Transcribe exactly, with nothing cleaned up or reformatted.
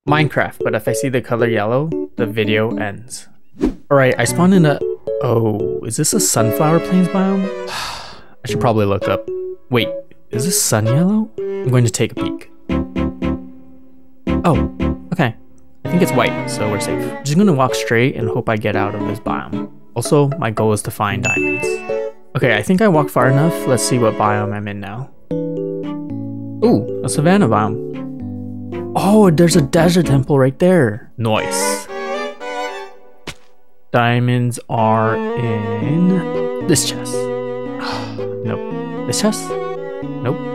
Minecraft, but if I see the color yellow, the video ends. Alright, I spawned in a... Oh, is this a sunflower plains biome? I should probably look up. Wait, is this sun yellow? I'm going to take a peek. Oh, okay. I think it's white, so we're safe. I'm just gonna walk straight and hope I get out of this biome. Also, my goal is to find diamonds. Okay, I think I walked far enough. Let's see what biome I'm in now. Ooh, a savanna biome. Oh, there's a desert temple right there. Nice. Diamonds are in this chest. Nope. This chest? Nope.